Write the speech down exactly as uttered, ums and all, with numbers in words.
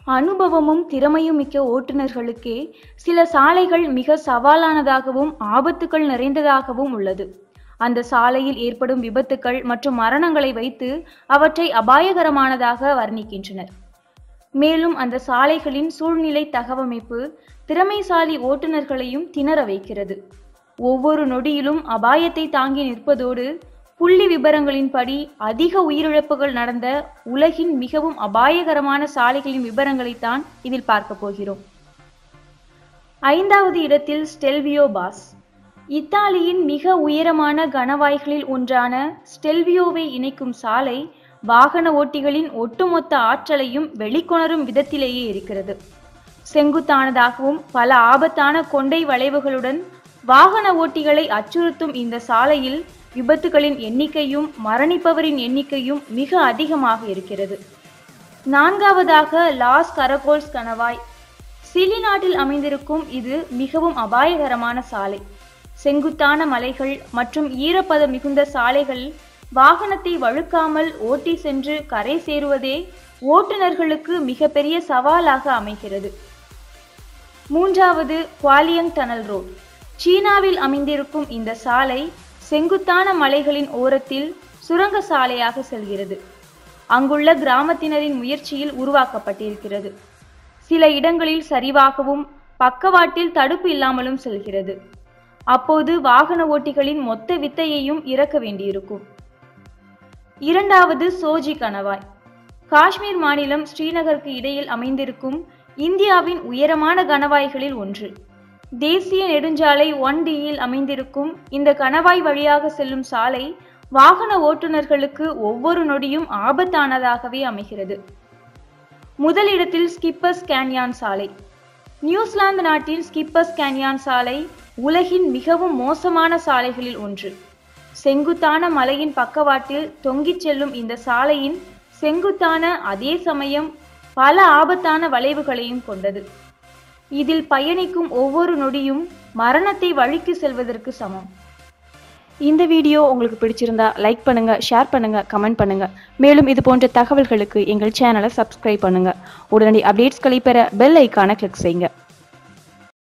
அனுபவமும் திறமையும் மிக்க ஓட்டுநர்களுக்கே சில சாலைகள் மிக சவாலானதாகவும் ஆபத்துக்கள் நிறைந்ததாகவும் உள்ளது. அந்த சாலையில் ஏற்படும் விபத்துக்கள் மற்றும் மரணங்களை வைத்து அவற்றை அபாயகரமானதாக வர்ணிக்கின்றனர். மேலும் அந்த சாலைகளின் சூழ்நிலை தகவமைப்பு திறமைசாலி ஓட்டுநர்களையும் திணற வைக்கிறது. ஒவ்வொரு நொடியிலும் அபாயத்தை தாங்கி நிற்பதோடு புள்ளி விபரங்களின்படி அதிக உயிரிழப்புகள் நடந்த உலகின் மிகவும் அபாயகரமான சாலைகளின் விபரங்களைத்தான் இதில் பார்க்க போகிறோம். ஐந்தாவது இடத்தில் ஸ்டெல்வியோ பாஸ். இத்தாலியின் மிக உயரமான கணவாய்களில் ஒன்றான ஸ்டெல்வியோவை இணைக்கும் சாலை வாகன ஓட்டிகளின் ஒட்டுமொத்த ஆற்றலையும் வெளிக்கொணரும் விதத்திலேயே இருக்கிறது. செங்குத்தானதாகவும் பல ஆபத்தான கொண்டை வளைவுகளுடன் வாகன ஓட்டிகளை அச்சுறுத்தும் இந்த சாலையில் விபத்துகளின் எண்ணிக்கையும் மரணிப்பவரின் எண்ணிக்கையும் மிக அதிகமாக இருக்கிறது. நான்காவதாக லாஸ் கரகோல்ஸ் கணவாய். சிலி நாட்டில் அமைந்திருக்கும் இது மிகவும் அபாயகரமான சாலை. செங்குத்தான மலைகள் மற்றும் ஈரப்பதம் மிகுந்த சாலைகள் வாகனத்தை வழுக்காமல் ஓட்டி சென்று கரை சேருவதே ஓட்டுநர்களுக்கு மிகப்பெரிய சவாலாக அமைகிறது. மூன்றாவது குவாலியங் டனல் ரோட். சீனாவில் அமைந்திருக்கும் இந்த சாலை செங்குத்தான மலைகளின் ஓரத்தில் சுரங்க சாலையாக செல்கிறது. அங்குள்ள கிராமத்தினரின் முயற்சியில் உருவாக்கப்பட்டிருக்கிறது. சில இடங்களில் சரிவாகவும் பக்கவாட்டில் தடுப்பு இல்லாமலும் செல்கிறது. அப்போது வாகன ஓட்டிகளின் மொத்த வித்தையையும் இறக்க வேண்டியிருக்கும். இரண்டாவது சோஜி கணவாய். காஷ்மீர் மாநிலம் ஸ்ரீநகருக்கு இடையில் அமைந்திருக்கும் இந்தியாவின் உயரமான கணவாய்களில் ஒன்று. தேசிய நெடுஞ்சாலை ஒன் டியில் அமைந்திருக்கும் இந்த கணவாய் வழியாக செல்லும் சாலை வாகன ஓட்டுநர்களுக்கு ஒவ்வொரு நொடியும் ஆபத்தானதாகவே அமைகிறது. முதலிடத்தில் ஸ்கிப்பர்ஸ் கேன்யான் சாலை. நியூசிலாந்து நாட்டின் ஸ்கிப்பர்ஸ் கேன்யான் சாலை உலகின் மிகவும் மோசமான சாலைகளில் ஒன்று. செங்குத்தான மலையின் பக்கவாட்டில் தொங்கிச் செல்லும் இந்த சாலையின் செங்குத்தான அதே சமயம் பல ஆபத்தான வளைவுகளையும் கொண்டது. இதில் பயணிக்கும் ஒவ்வொரு நொடியும் மரணத்தை வழிக்கு செல்வதற்கு சமம். இந்த வீடியோ உங்களுக்கு பிடிச்சிருந்தா லைக் பண்ணுங்க, ஷேர் பண்ணுங்க, கமெண்ட் பண்ணுங்க. மேலும் இது போன்ற தகவல்களுக்கு எங்கள் சேனலை சப்ஸ்கிரைப் பண்ணுங்க. உடனடி அப்டேட்ஸ்களை பெற பெல் ஐக்கானை கிளிக் செய்யுங்க.